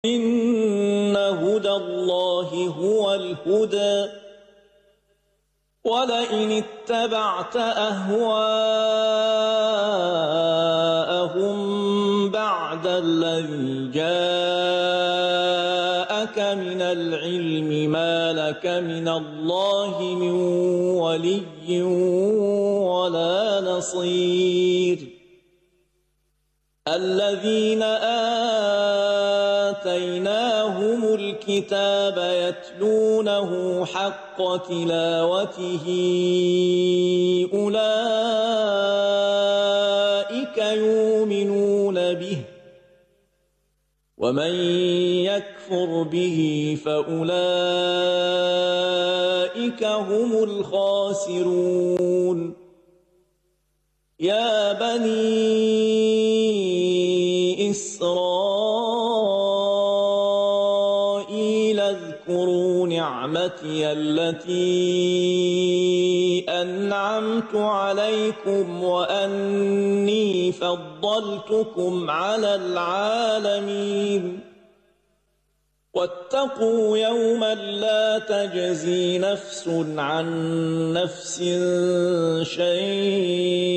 إن هدى الله هو الهدى ولئن اتبعت أهواءهم بعد الذي جاءك من العلم ما لك من الله من ولي ولا نصير الذين آتيناهم الكتاب يتلونه حق تلاوته أولئك يؤمنون به ومن يكفر به فأولئك هم الخاسرون يا بني إسرائيل اذكروا نعمتي التي أنعمت عليكم وأني فضلتكم على العالمين واتقوا يوما لا تجزي نفس عن نفس شيئا